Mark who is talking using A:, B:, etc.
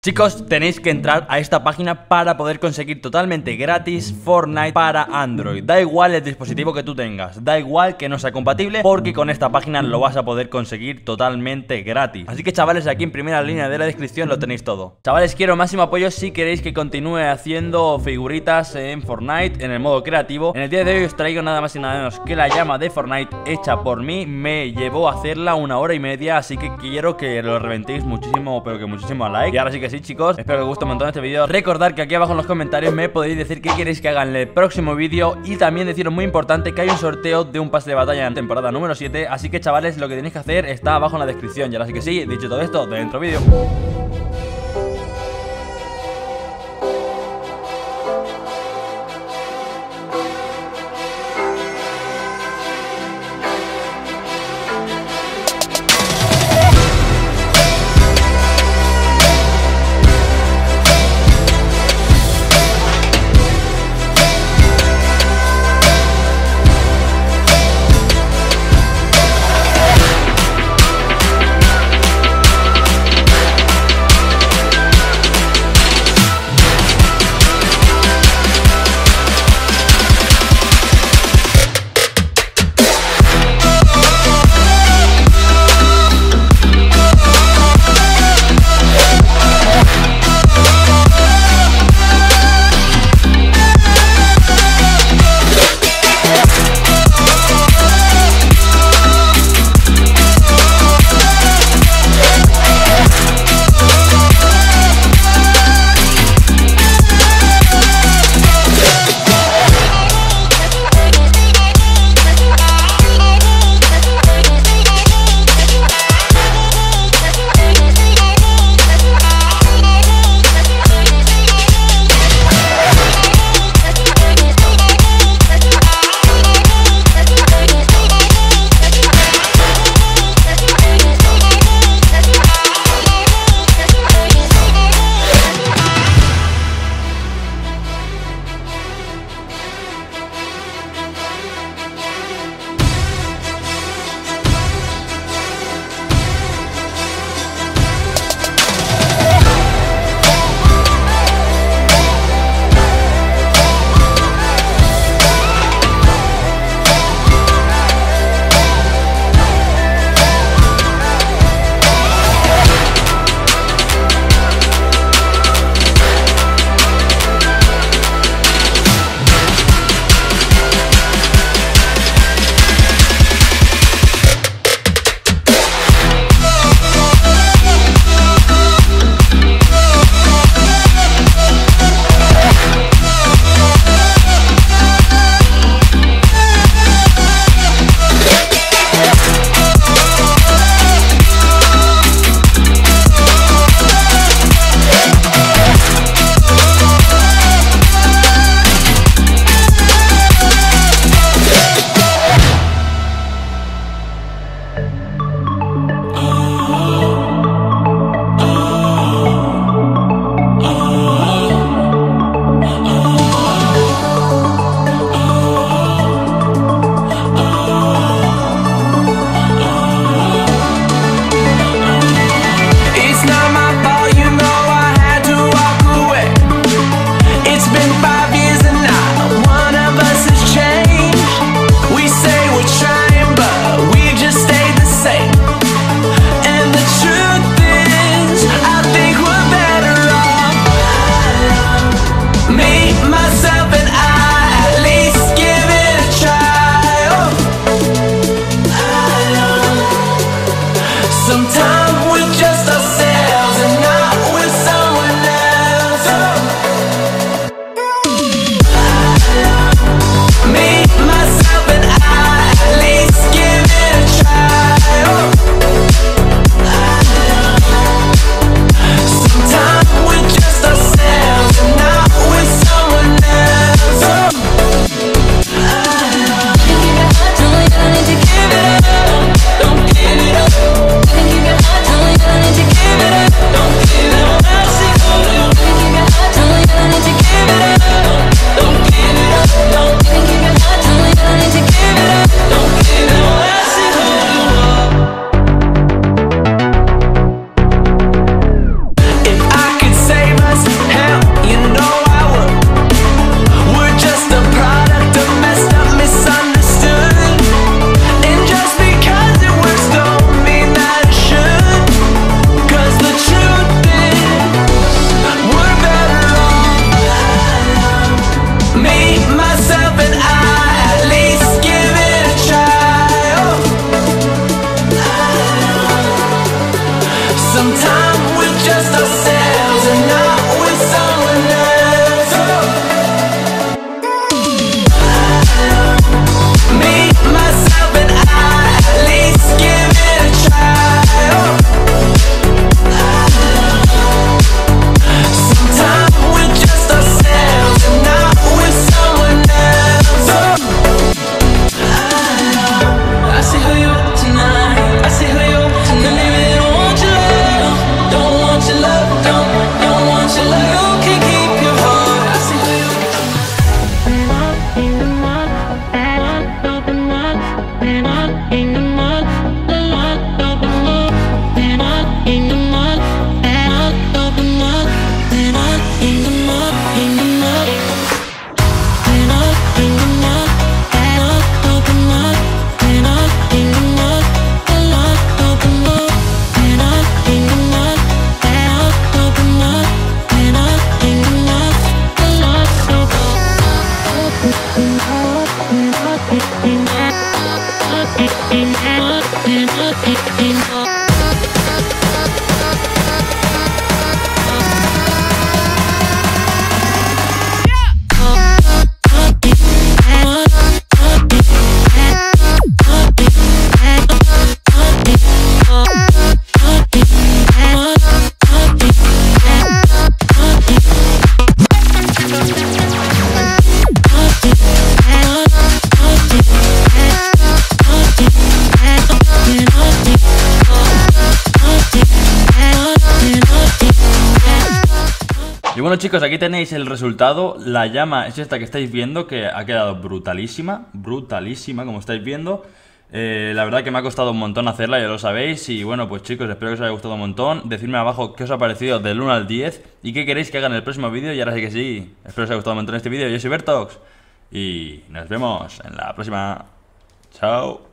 A: Chicos, tenéis que entrar a esta página para poder conseguir totalmente gratis Fortnite para Android. Da igual el dispositivo que tú tengas, da igual que no sea compatible, porque con esta página lo vas a poder conseguir totalmente gratis. Así que chavales, aquí en primera línea de la descripción lo tenéis todo. Chavales, quiero máximo apoyo si queréis que continúe haciendo figuritas en Fortnite en el modo creativo. En el día de hoy os traigo nada más y nada menos que la llama de Fortnite hecha por mí. Me llevó a hacerla 1 hora y media, así que quiero que lo reventéis muchísimo, pero que muchísimo like. Y ahora sí que sí, chicos, espero que os guste un montón este vídeo. Recordad que aquí abajo en los comentarios me podéis decir qué queréis que haga en el próximo vídeo. Y también deciros muy importante que hay un sorteo de un pase de batalla en temporada número 7. Así que chavales, lo que tenéis que hacer está abajo en la descripción. Y ahora sí que sí, dicho todo esto, dentro vídeo. Y bueno, chicos, aquí tenéis el resultado. La llama es esta que estáis viendo, que ha quedado brutalísima. Brutalísima, como estáis viendo. La verdad que me ha costado un montón hacerla, ya lo sabéis. Y bueno, pues chicos, espero que os haya gustado un montón. Decidme abajo qué os ha parecido del 1 al 10 y qué queréis que haga en el próximo vídeo. Y ahora sí que sí, espero que os haya gustado un montón este vídeo. Yo soy Bertox y nos vemos en la próxima. Chao.